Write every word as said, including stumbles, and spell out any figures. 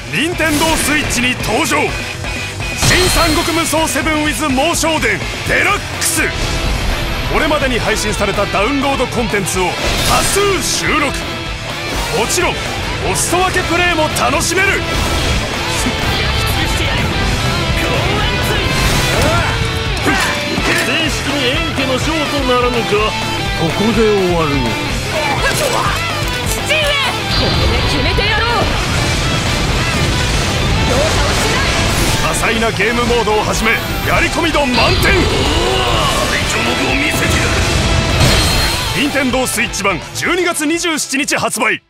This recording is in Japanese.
任天堂スイッチに登場。新三国無双セブン with 猛将伝デラックス。これまでに配信されたダウンロードコンテンツを多数収録。もちろんお裾分けプレイも楽しめる。 正式に円家の将とならぬか。ここで終わる。 父上、これで決めてやろう。容赦をしない。 多彩なゲームモードをはじめやり込み度満点。任天堂スイッチ版じゅうにがつにじゅうしちにち発売。